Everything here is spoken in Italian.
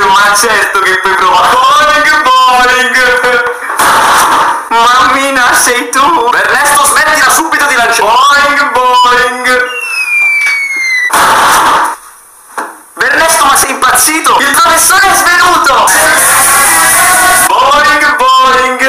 ma certo che puoi provare. Boing, boing. Mammina, sei tu. Ernesto, smettila subito di lanciare. Boing, boing. Ernesto, ma sei impazzito? Il professore è svenuto. Boing, boing.